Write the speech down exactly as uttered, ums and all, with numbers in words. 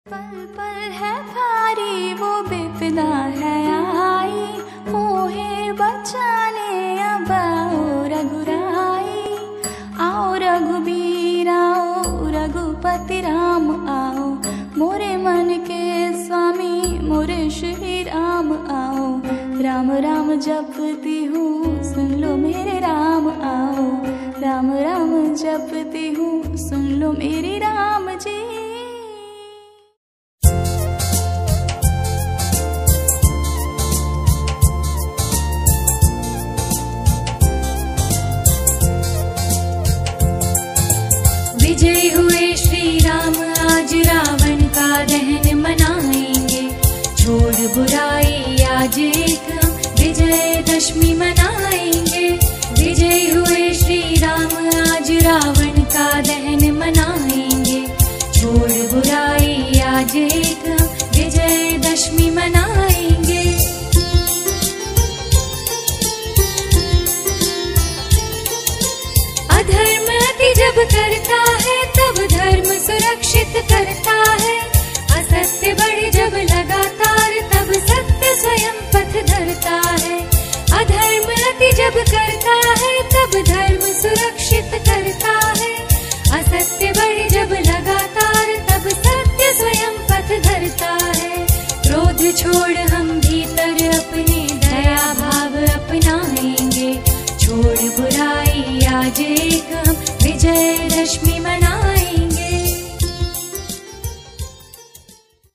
पल पल है भारी वो बेपना है आई, मोहे बचाने अब आओ रघुराई। आओ रघुबीर आओ रघुपति राम आओ, मोरे मन के स्वामी मोरे श्री राम आओ। राम राम जपती हूँ सुन लो मेरे राम आओ, राम राम जपती हूँ सुन लो मेरे राम जी। विजय हुए श्री राम आज रावण का दहन मनाएंगे, छोड़ बुराई आज एक हम विजयदशमी मनाएंगे। विजय हुए श्री राम आज रावण का दहन मनाएंगे, छोड़ बुराई आज एक हम विजयदशमी मनाएंगे। अधर्म अति जब करता है तब धर्म सुरक्षित करता है, असत्य बढ़े जब लगातार तब सत्य स्वयं पथ धरता है। अधर्म अति जब करता है तब धर्म सुरक्षित करता है, असत्य बढ़े जब लगातार तब सत्य स्वयं पथ धरता है। क्रोध छोड़